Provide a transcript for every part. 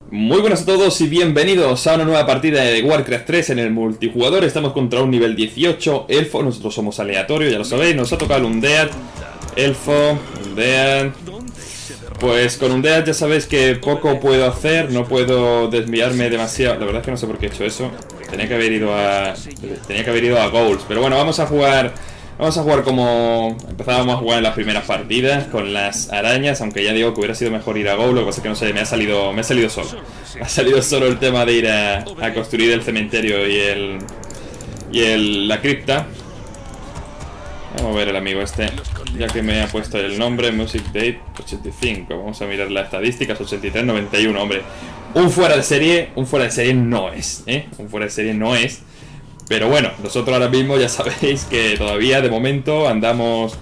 Muy buenas a todos y bienvenidos a una nueva partida de Warcraft 3 en el multijugador. Estamos contra un nivel 18 elfo, nosotros somos aleatorios, ya lo sabéis. Nos ha tocado el Undead, elfo, Undead. Pues con Undead ya sabéis que poco puedo hacer, no puedo desviarme demasiado. La verdad es que no sé por qué he hecho eso. Tenía que haber ido a Ghouls, pero bueno, vamos a jugar como empezábamos a jugar en las primeras partidas, con las arañas, aunque ya digo que hubiera sido mejor ir a Go, lo que pasa es que no sé, me ha salido solo. Me ha salido solo el tema de ir a construir el cementerio y la cripta. Vamos a ver el amigo este, ya que me ha puesto el nombre, Music Date 85. Vamos a mirar las estadísticas, 83, 91, hombre. Un fuera de serie no es, un fuera de serie no es. Pero bueno, nosotros ahora mismo ya sabéis que todavía de momento andamos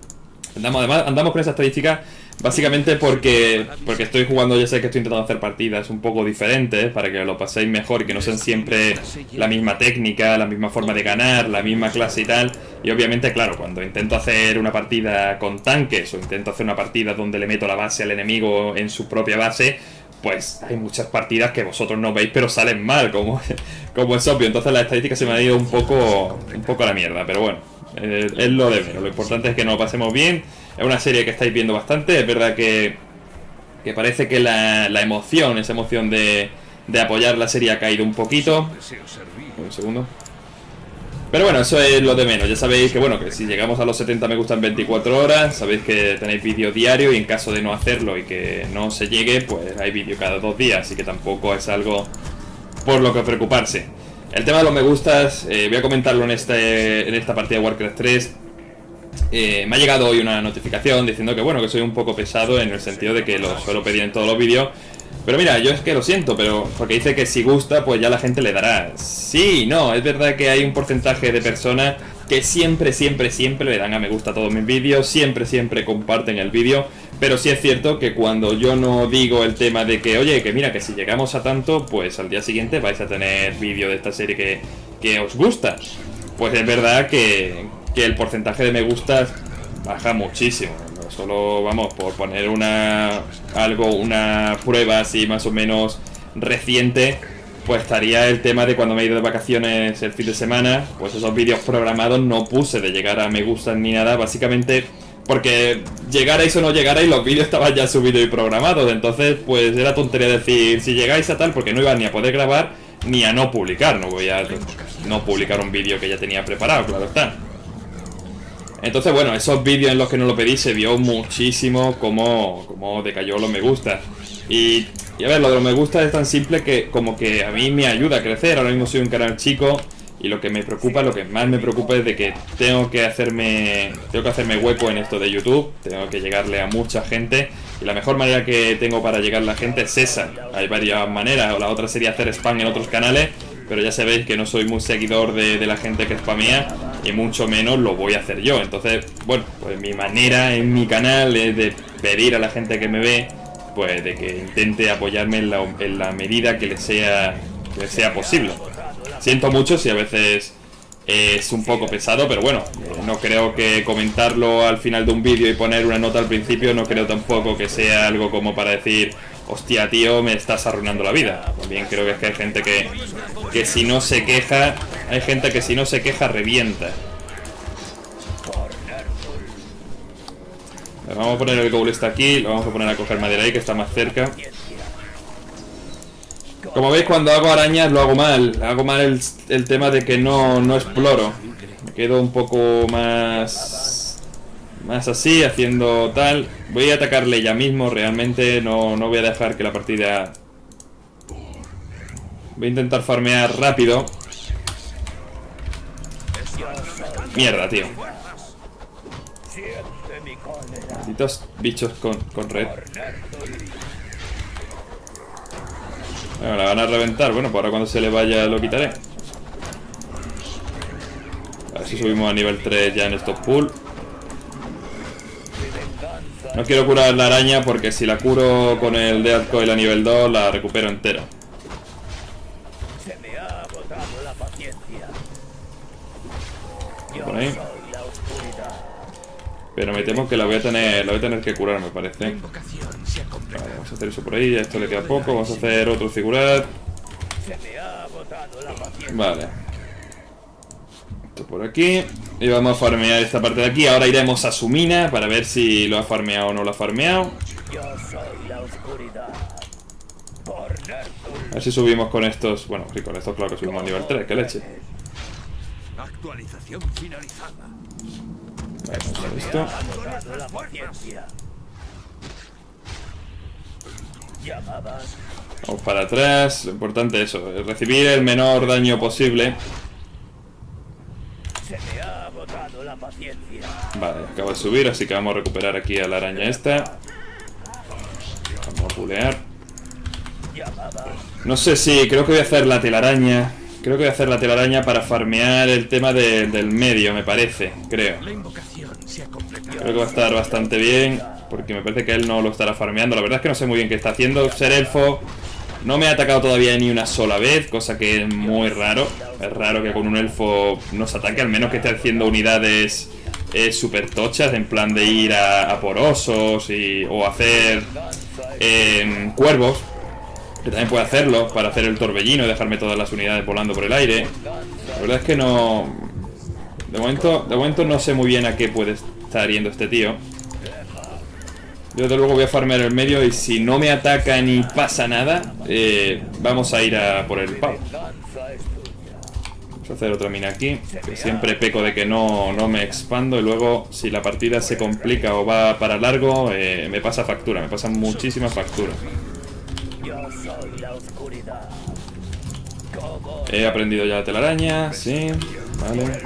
con esa estadística. Básicamente porque estoy jugando, ya sé que estoy intentando hacer partidas un poco diferentes para que lo paséis mejor y que no sean siempre la misma técnica, la misma forma de ganar, la misma clase y tal. Y obviamente, claro, cuando intento hacer una partida con tanques o intento hacer una partida donde le meto la base al enemigo en su propia base, pues hay muchas partidas que vosotros no veis pero salen mal, como es obvio. Entonces las estadísticas se me han ido un poco a la mierda, pero bueno, es lo de menos. Lo importante es que nos lo pasemos bien. Es una serie que estáis viendo bastante. Es verdad que parece que esa emoción de apoyar la serie ha caído un poquito. Un segundo. Pero bueno, eso es lo de menos. Ya sabéis que bueno, que si llegamos a los 70 me gustan 24 horas, sabéis que tenéis vídeo diario y en caso de no hacerlo y que no se llegue, pues hay vídeo cada 2 días, así que tampoco es algo por lo que preocuparse. El tema de los me gustas, voy a comentarlo en esta partida de Warcraft 3. Me ha llegado hoy una notificación diciendo que bueno, que soy un poco pesado en el sentido de que lo suelo pedir en todos los vídeos. Pero mira, yo es que lo siento, pero porque dice que si gusta, pues ya la gente le dará. Sí, no, es verdad que hay un porcentaje de personas que siempre le dan a me gusta a todos mis vídeos, siempre comparten el vídeo. Pero sí es cierto que cuando yo no digo el tema de que, oye, que mira, que si llegamos a tanto, pues al día siguiente vais a tener vídeo de esta serie que os gusta. Pues es verdad que el porcentaje de me gustas baja muchísimo. Solo, vamos, por poner una prueba así más o menos reciente, pues estaría el tema de cuando me he ido de vacaciones el fin de semana, pues esos vídeos programados no puse de llegar a me gustan ni nada, básicamente porque llegarais o no llegarais, los vídeos estaban ya subidos y programados. Entonces, pues era tontería decir si llegáis a tal, porque no iba ni a poder grabar ni a no publicar. No voy a no publicar un vídeo que ya tenía preparado, claro está. Entonces, bueno, esos vídeos en los que no lo pedí se vio muchísimo cómo decayó los me gusta. Y a ver, lo de los me gusta es tan simple que como que a mí me ayuda a crecer. Ahora mismo soy un canal chico y lo que más me preocupa es de que tengo que hacerme hueco en esto de YouTube. Tengo que llegarle a mucha gente y la mejor manera que tengo para llegar a la gente es esa. Hay varias maneras, o la otra sería hacer spam en otros canales, pero ya sabéis que no soy muy seguidor de la gente que spamea y mucho menos lo voy a hacer yo. Entonces, bueno, pues mi manera en mi canal es de pedir a la gente que me ve, pues de que intente apoyarme en la medida que le sea posible. Siento mucho si a veces es un poco pesado, pero bueno, no creo que comentarlo al final de un vídeo y poner una nota al principio, no creo tampoco que sea algo como para decir, hostia tío, me estás arruinando la vida. También creo que es que hay gente que si no se queja, revienta. Vamos a poner el Ghoul está aquí, lo vamos a poner a coger madera ahí que está más cerca. Como veis, cuando hago arañas lo hago mal. Hago mal el tema de que no exploro. Me quedo un poco más así, haciendo tal. Voy a atacarle ya mismo, realmente no voy a dejar que la partida... Voy a intentar farmear rápido. Mierda, tío. Malditos bichos con red. Bueno, la van a reventar. Bueno, pues ahora cuando se le vaya lo quitaré. A ver si subimos a nivel 3 ya en estos pools. No quiero curar la araña porque si la curo con el Death Coil a nivel 2 la recupero entero. Por ahí. Pero me temo que la voy a tener que curar, me parece. Vale, vamos a hacer eso por ahí. A esto le queda poco. Vamos a hacer otro figurat. Vale. Esto por aquí. Y vamos a farmear esta parte de aquí. Ahora iremos a su mina para ver si lo ha farmeado o no lo ha farmeado. A ver si subimos con estos. Bueno, sí, con estos claro que subimos a nivel 3, que leche. Actualización finalizada. Vale, vamos a hacer esto. Vamos para atrás. Lo importante es eso, es recibir el menor daño posible. Vale, acaba de subir, así que vamos a recuperar aquí a la araña esta. Vamos a pulear. No sé si, creo que voy a hacer la telaraña. Creo que voy a hacer la telaraña para farmear el tema del medio, me parece, creo. Creo que va a estar bastante bien, porque me parece que él no lo estará farmeando. La verdad es que no sé muy bien qué está haciendo. Ser elfo no me ha atacado todavía ni una sola vez, cosa que es muy raro. Es raro que con un elfo nos ataque, al menos que esté haciendo unidades super tochas, en plan de ir a por osos o hacer cuervos. Que también puede hacerlo para hacer el torbellino y dejarme todas las unidades volando por el aire. La verdad es que no... De momento no sé muy bien a qué puede estar yendo este tío. Yo desde luego voy a farmear el medio y si no me ataca ni pasa nada, vamos a ir a por el pavo. Vamos a hacer otra mina aquí, que siempre peco de que no me expando y luego si la partida se complica o va para largo, me pasa factura, me pasa muchísima factura. He aprendido ya la telaraña, sí, vale.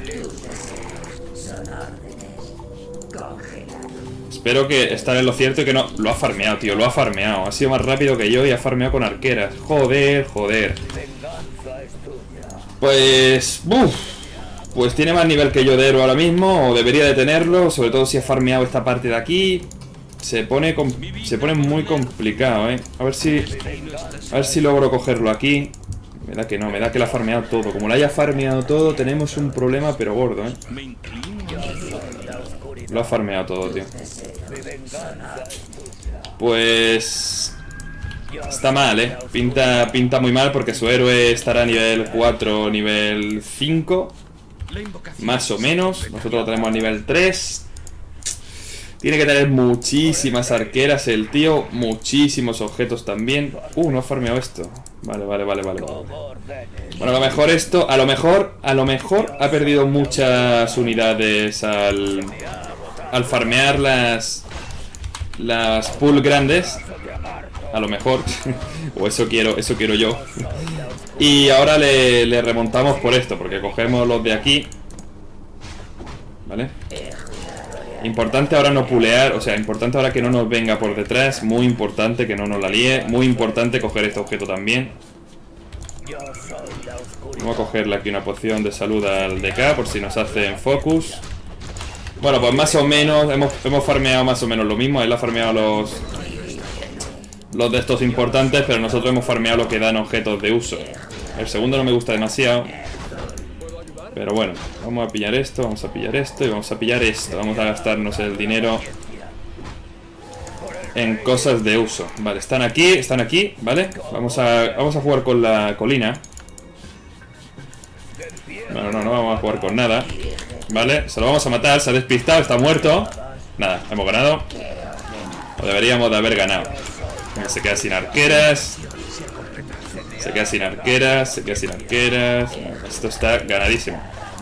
Espero que estar en lo cierto y que no... Lo ha farmeado, tío, lo ha farmeado. Ha sido más rápido que yo y ha farmeado con arqueras. Joder. Pues... Pues tiene más nivel que yo de héroe ahora mismo, o debería de tenerlo, sobre todo si ha farmeado esta parte de aquí. Se pone muy complicado, A ver si logro cogerlo aquí. Me da que no, me da que lo ha farmeado todo. Como lo haya farmeado todo, tenemos un problema pero gordo, Lo ha farmeado todo, tío. Pues... Está mal, Pinta muy mal porque su héroe estará a nivel 4, nivel 5. Más o menos. Nosotros lo tenemos a nivel 3. Tiene que tener muchísimas arqueras el tío. Muchísimos objetos también. No ha farmeado esto. Vale. Bueno, a lo mejor esto... A lo mejor ha perdido muchas unidades al farmear las pool grandes. A lo mejor. O eso quiero yo. Y ahora le remontamos por esto, porque cogemos los de aquí. ¿Vale? Importante ahora no pulear, o sea, importante ahora que no nos venga por detrás. Muy importante que no nos la líe. Muy importante coger este objeto también. Vamos a cogerle aquí una poción de salud al DK por si nos hacen focus. Bueno, pues más o menos hemos farmeado más o menos lo mismo. Él ha farmeado los de estos importantes, pero nosotros hemos farmeado lo que dan objetos de uso. El segundo no me gusta demasiado, pero bueno, vamos a pillar esto, vamos a pillar esto y vamos a pillar esto. Vamos a gastarnos el dinero en cosas de uso. Vale, están aquí, ¿vale? Vamos a jugar con la colina. No vamos a jugar con nada. Vale, se lo vamos a matar, se ha despistado, está muerto. Nada, hemos ganado. O deberíamos de haber ganado. Se queda sin arqueras. Se queda sin arqueras. Esto está ganadísimo.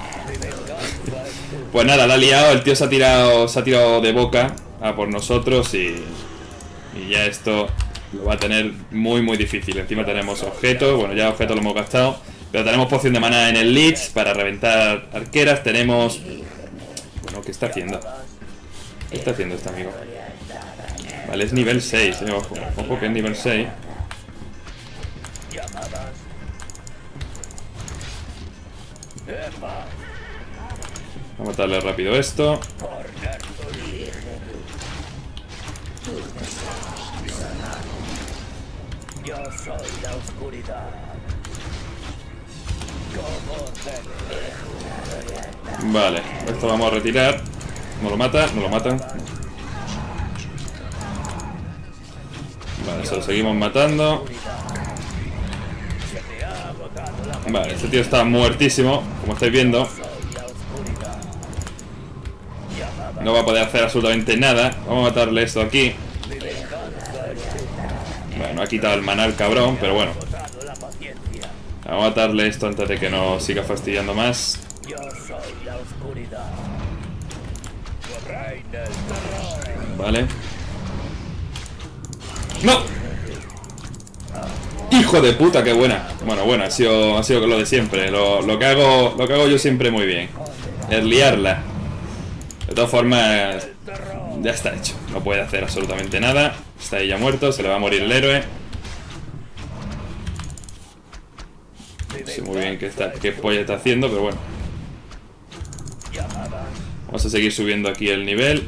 Pues nada, la ha liado. El tío se ha tirado de boca a por nosotros y ya esto lo va a tener muy difícil. Encima tenemos objetos. Bueno, ya objetos lo hemos gastado, pero tenemos poción de maná en el Lich para reventar arqueras. Tenemos... Bueno, ¿qué está haciendo? ¿Qué está haciendo este amigo? Vale, es nivel 6, ojo que es nivel 6. Vamos a matarle rápido esto. Vale, esto vamos a retirar. No lo mata, no lo matan. Vale, se lo seguimos matando. Vale, este tío está muertísimo, como estáis viendo. No va a poder hacer absolutamente nada. Vamos a matarle esto aquí. Bueno, ha quitado el maná el cabrón, pero bueno. Vamos a matarle esto antes de que nos siga fastidiando más. Vale. ¡No! ¡Hijo de puta, qué buena! Bueno, ha sido lo de siempre. Lo que hago yo siempre muy bien. Es liarla. De todas formas, ya está hecho. No puede hacer absolutamente nada. Está ahí ya muerto, se le va a morir el héroe. No sé muy bien qué polla está haciendo, pero bueno. Vamos a seguir subiendo aquí el nivel.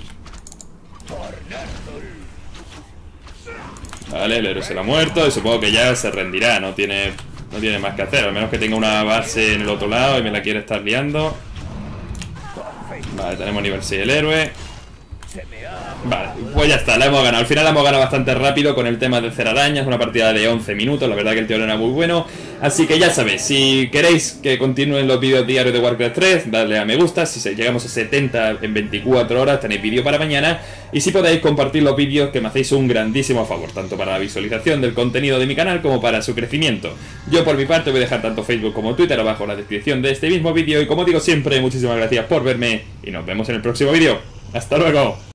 Vale, el héroe se lo ha muerto y supongo que ya se rendirá. No tiene más que hacer, al menos que tenga una base en el otro lado y me la quiere estar liando. Vale, tenemos nivel 6 el héroe. Vale, pues ya está, la hemos ganado. Al final la hemos ganado bastante rápido con el tema de hacer arañas. Una partida de 11 minutos, la verdad que el tío era muy bueno. Así que ya sabéis, si queréis que continúen los vídeos diarios de Warcraft 3, dadle a me gusta. Si llegamos a 70 en 24 horas, tenéis vídeo para mañana. Y si podéis compartir los vídeos, que me hacéis un grandísimo favor, tanto para la visualización del contenido de mi canal como para su crecimiento. Yo por mi parte voy a dejar tanto Facebook como Twitter abajo en la descripción de este mismo vídeo. Y como digo siempre, muchísimas gracias por verme y nos vemos en el próximo vídeo. ¡Hasta luego!